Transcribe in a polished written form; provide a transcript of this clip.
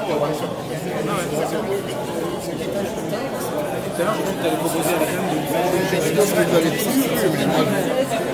Tout à l'heure, je crois que tu avais proposé à la dame de lui faire des